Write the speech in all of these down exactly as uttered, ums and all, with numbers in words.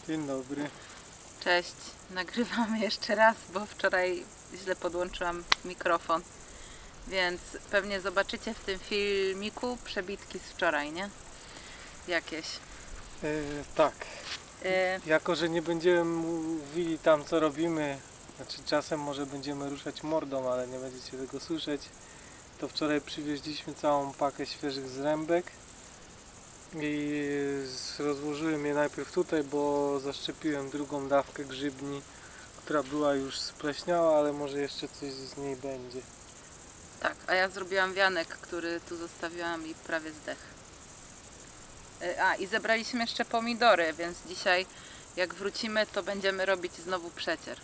Dzień dobry. Cześć, nagrywamy jeszcze raz, bo wczoraj źle podłączyłam mikrofon, więc pewnie zobaczycie w tym filmiku przebitki z wczoraj, nie? Jakieś. E, tak. E... Jako, że nie będziemy mówili tam, co robimy, znaczy czasem może będziemy ruszać mordą, ale nie będziecie tego słyszeć, to wczoraj przywieźliśmy całą pakę świeżych zrębek i rozłożyłem je najpierw tutaj, bo zaszczepiłem drugą dawkę grzybni, która była już spleśniała, ale może jeszcze coś z niej będzie. Tak, a ja zrobiłam wianek, który tu zostawiłam i prawie zdechł. A, i zebraliśmy jeszcze pomidory, więc dzisiaj jak wrócimy, to będziemy robić znowu przecier.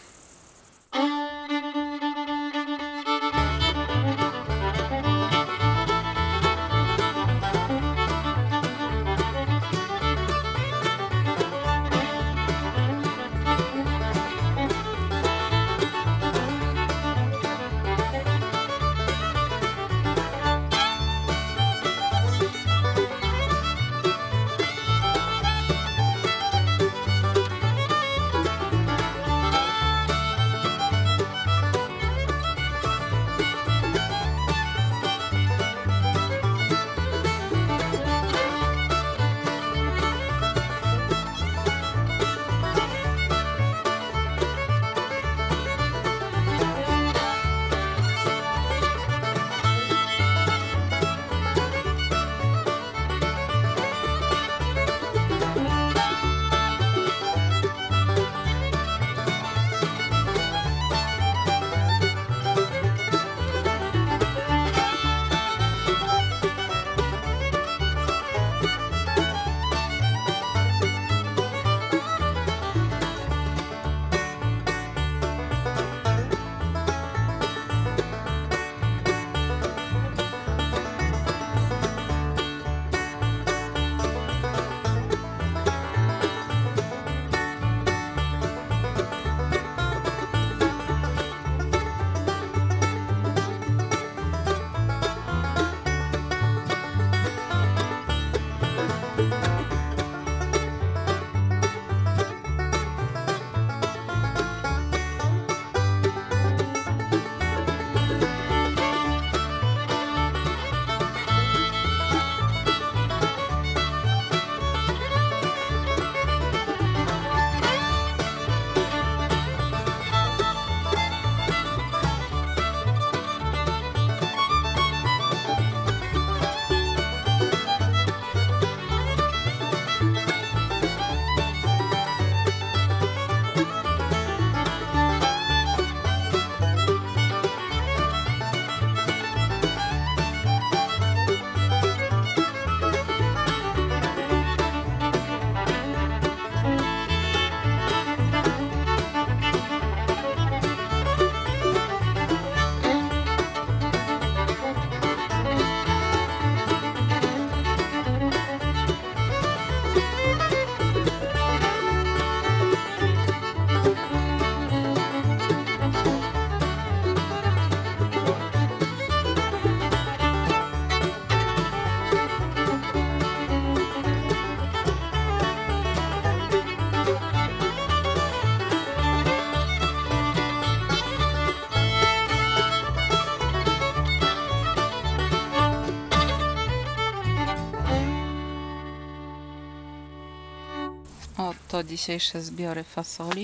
Oto dzisiejsze zbiory fasoli.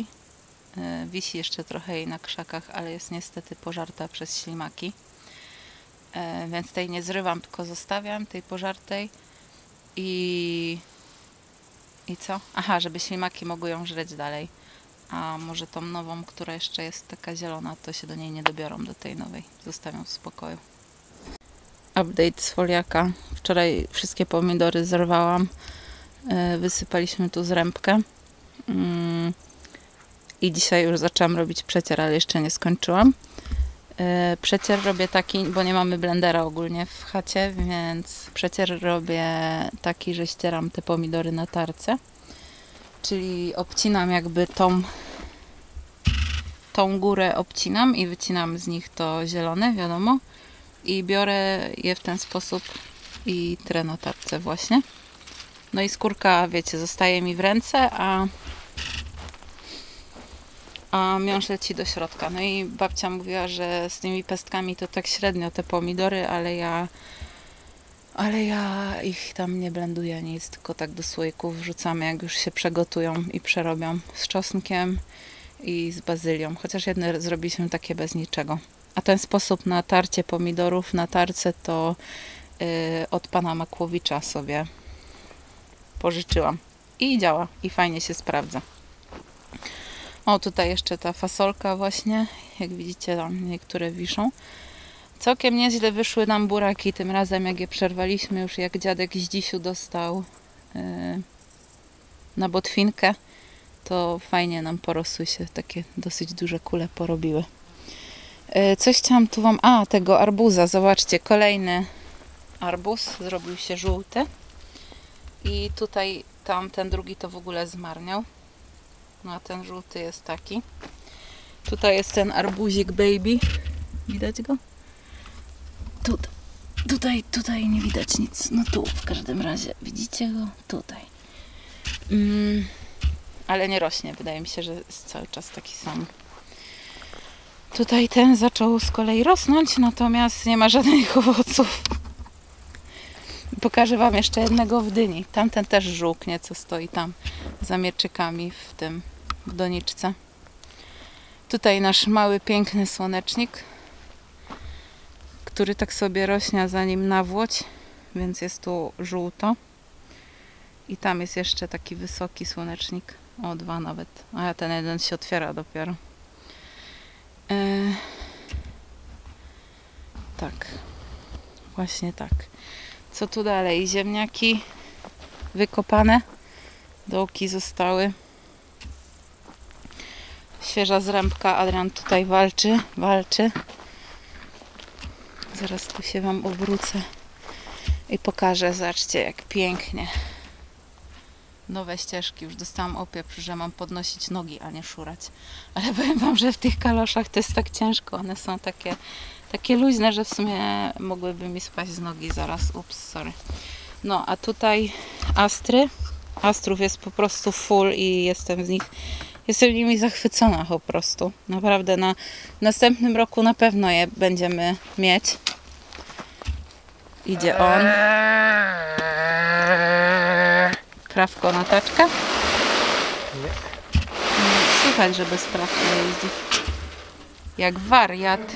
Yy, wisi jeszcze trochę jej na krzakach, ale jest niestety pożarta przez ślimaki. Yy, więc tej nie zrywam, tylko zostawiam, tej pożartej. I... I co? Aha, żeby ślimaki mogły ją żreć dalej. A może tą nową, która jeszcze jest taka zielona, to się do niej nie dobiorą, do tej nowej. Zostawiam w spokoju. Update z foliaka. Wczoraj wszystkie pomidory zerwałam. Wysypaliśmy tu zrębkę i dzisiaj już zaczęłam robić przecier, ale jeszcze nie skończyłam. Przecier robię taki, bo nie mamy blendera ogólnie w chacie, więc przecier robię taki, że ścieram te pomidory na tarce, czyli obcinam jakby tą tą górę obcinam i wycinam z nich to zielone, wiadomo, i biorę je w ten sposób i trę na tarce właśnie. No i skórka, wiecie, zostaje mi w ręce, a a miąższ leci do środka. No i babcia mówiła, że z tymi pestkami to tak średnio te pomidory, ale ja ale ja ich tam nie blenduję nic, tylko tak do słoików wrzucamy, jak już się przegotują i przerobią z czosnkiem i z bazylią. Chociaż jedne zrobiliśmy takie bez niczego. A ten sposób na tarcie pomidorów na tarce to yy, od pana Makłowicza sobie pożyczyłam. I działa. I fajnie się sprawdza. O, tutaj jeszcze ta fasolka właśnie. Jak widzicie, tam niektóre wiszą. Całkiem nieźle wyszły nam buraki tym razem, jak je przerwaliśmy już, jak dziadek z dzisiu dostał yy, na botwinkę, to fajnie nam porosły się, takie dosyć duże kule porobiły. Yy, coś chciałam tu wam... A, tego arbuza, zobaczcie, kolejny arbuz, zrobił się żółty i tutaj tam ten drugi to w ogóle zmarniał, no a ten żółty jest taki. Tutaj jest ten arbuzik baby, widać go? Tutaj, tutaj, tutaj nie widać nic. No tu w każdym razie. Widzicie go? Tutaj. Mm, ale nie rośnie. Wydaje mi się, że jest cały czas taki sam. Tutaj ten zaczął z kolei rosnąć, natomiast nie ma żadnych owoców. Pokażę wam jeszcze jednego w dyni. Tamten też żółknie, co stoi tam za mieczykami w tym, w doniczce. Tutaj nasz mały, piękny słonecznik, który tak sobie rośnie, zanim nawłoć, więc jest tu żółto. I tam jest jeszcze taki wysoki słonecznik. O, dwa nawet. A ten jeden się otwiera dopiero. Eee, tak. Właśnie tak. Co tu dalej? Ziemniaki wykopane. Dołki zostały. Świeża zrębka. Adrian tutaj walczy. Walczy. Zaraz tu się wam obrócę i pokażę. Zobaczcie, jak pięknie. Nowe ścieżki. Już dostałam opieprz, że mam podnosić nogi, a nie szurać. Ale powiem wam, że w tych kaloszach to jest tak ciężko. One są takie, takie luźne, że w sumie mogłyby mi spaść z nogi zaraz. Ups, sorry. No, a tutaj astry. Astrów jest po prostu full i jestem z nich Jestem nimi zachwycona po prostu. Naprawdę na następnym roku na pewno je będziemy mieć. Idzie on. Prawko na taczkę? Nie. Słychać, że bez prawki jeździ. Jak wariat.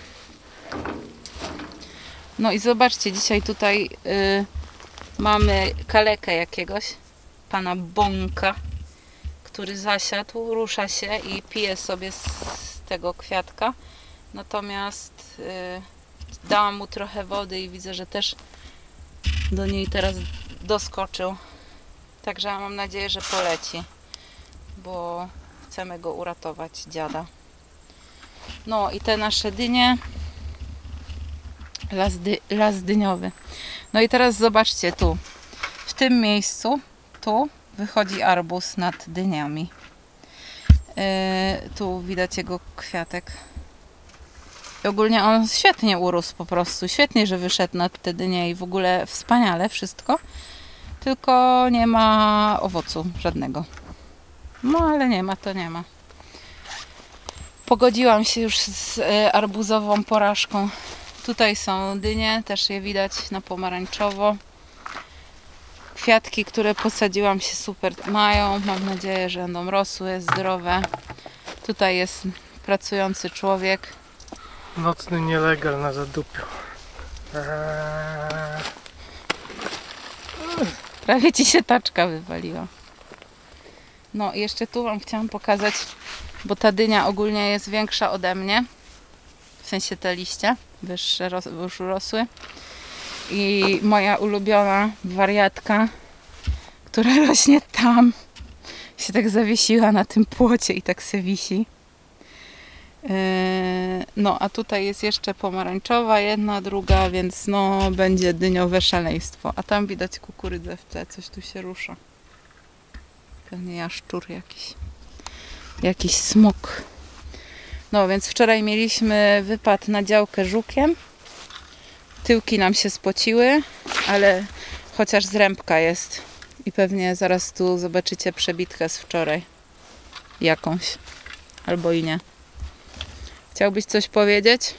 No i zobaczcie, dzisiaj tutaj y, mamy kalekę jakiegoś. Pana Bąka, który zasiadł, rusza się i pije sobie z tego kwiatka. Natomiast y, dałam mu trochę wody i widzę, że też do niej teraz doskoczył. Także mam nadzieję, że poleci, bo chcemy go uratować, dziada. No i te nasze dynie. Las, dy, las dyniowy. No i teraz zobaczcie tu. W tym miejscu, tu wychodzi arbuz nad dyniami. Yy, tu widać jego kwiatek. I ogólnie on świetnie urósł po prostu. Świetnie, że wyszedł nad te dynie i w ogóle wspaniale wszystko. Tylko nie ma owocu żadnego. No ale nie ma, to nie ma. Pogodziłam się już z y, arbuzową porażką. Tutaj są dynie, też je widać na pomarańczowo. Kwiatki, które posadziłam, się super mają. Mam nadzieję, że będą rosły, zdrowe. Tutaj jest pracujący człowiek. Nocny nielegal na zadupiu. Eee. Prawie ci się taczka wywaliła. No i jeszcze tu wam chciałam pokazać, bo ta dynia ogólnie jest większa ode mnie. W sensie te liście wyższe ros już urosły. I moja ulubiona wariatka, która rośnie tam, się tak zawiesiła na tym płocie i tak se wisi. Yy, no a tutaj jest jeszcze pomarańczowa, jedna, druga, więc no będzie dyniowe szaleństwo. A tam widać kukurydzę w tle, coś tu się rusza. Pewnie jaszczur jakiś. Jakiś smok. No więc wczoraj mieliśmy wypad na działkę żukiem. Tyłki nam się spociły, ale chociaż zrębka jest. I pewnie zaraz tu zobaczycie przebitkę z wczoraj. Jakąś. Albo i nie. Chciałbyś coś powiedzieć?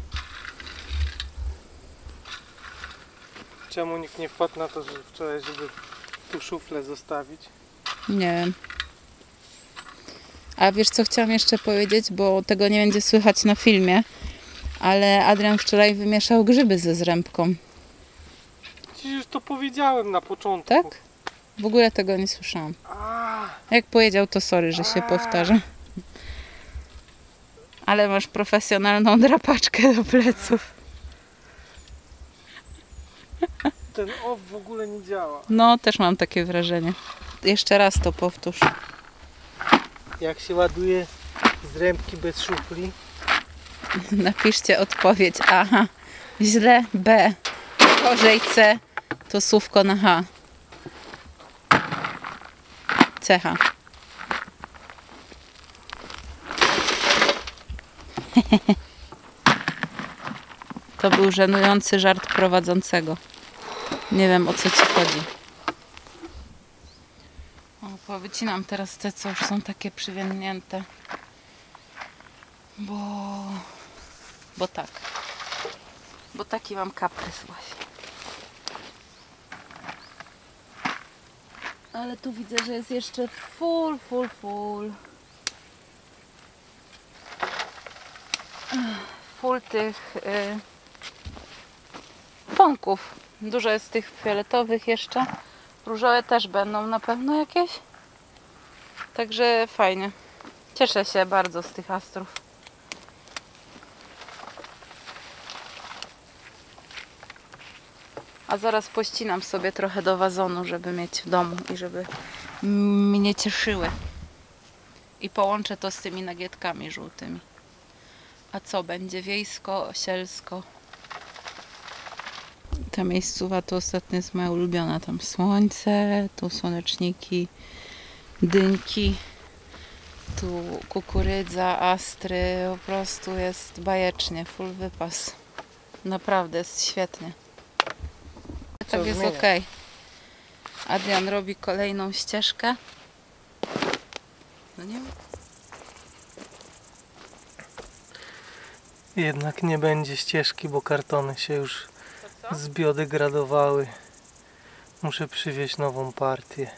Czemu nikt nie wpadł na to, że wczoraj, żeby tu szuflę zostawić? Nie wiem. A wiesz co chciałam jeszcze powiedzieć, bo tego nie będzie słychać na filmie, ale Adrian wczoraj wymieszał grzyby ze zrębką. Przecież już to powiedziałem na początku. Tak? W ogóle tego nie słyszałam. A, Jak powiedział, to sorry, że się powtarza. Ale masz profesjonalną drapaczkę do pleców. ten off w ogóle nie działa. No, też mam takie wrażenie. Jeszcze raz to powtórz. Jak się ładuje z rębki bez szufli? Napiszcie odpowiedź A. Źle B. Gorzej C. To słówko na H. C H. To był żenujący żart prowadzącego. Nie wiem, o co ci chodzi. O, powycinam teraz te, co już są takie przywiędnięte. Bo... Bo tak. Bo taki mam kaprys właśnie. Ale tu widzę, że jest jeszcze full, full, full. Full tych y, pąków. Dużo jest tych fioletowych jeszcze. Różowe też będą na pewno jakieś. Także fajnie. Cieszę się bardzo z tych astrów. A zaraz pościnam sobie trochę do wazonu, żeby mieć w domu i żeby mnie cieszyły. I połączę to z tymi nagietkami żółtymi. A co będzie? Wiejsko, sielsko. Ta miejscowa to ostatnio jest moja ulubiona. Tam słońce, tu słoneczniki, dynki, tu kukurydza, astry. Po prostu jest bajecznie, full wypas. Naprawdę jest świetnie. Tak jest ok. Adrian robi kolejną ścieżkę. No nie wiem. Jednak nie będzie ścieżki, bo kartony się już zbiodegradowały. Muszę przywieźć nową partię.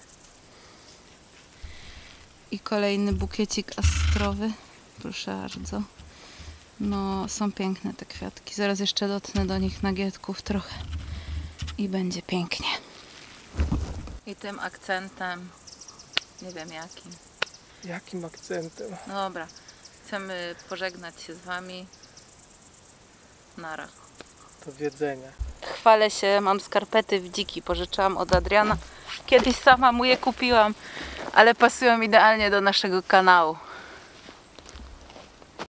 I kolejny bukiecik astrowy. Proszę bardzo. No, są piękne te kwiatki. Zaraz jeszcze dotknę do nich nagietków trochę. I będzie pięknie. I tym akcentem, nie wiem jakim. Jakim akcentem? No dobra. Chcemy pożegnać się z Wami. Nara. Do wiedzenia. Chwalę się, mam skarpety w dziki. Pożyczyłam od Adriana. Kiedyś sama mu je kupiłam, ale pasują idealnie do naszego kanału.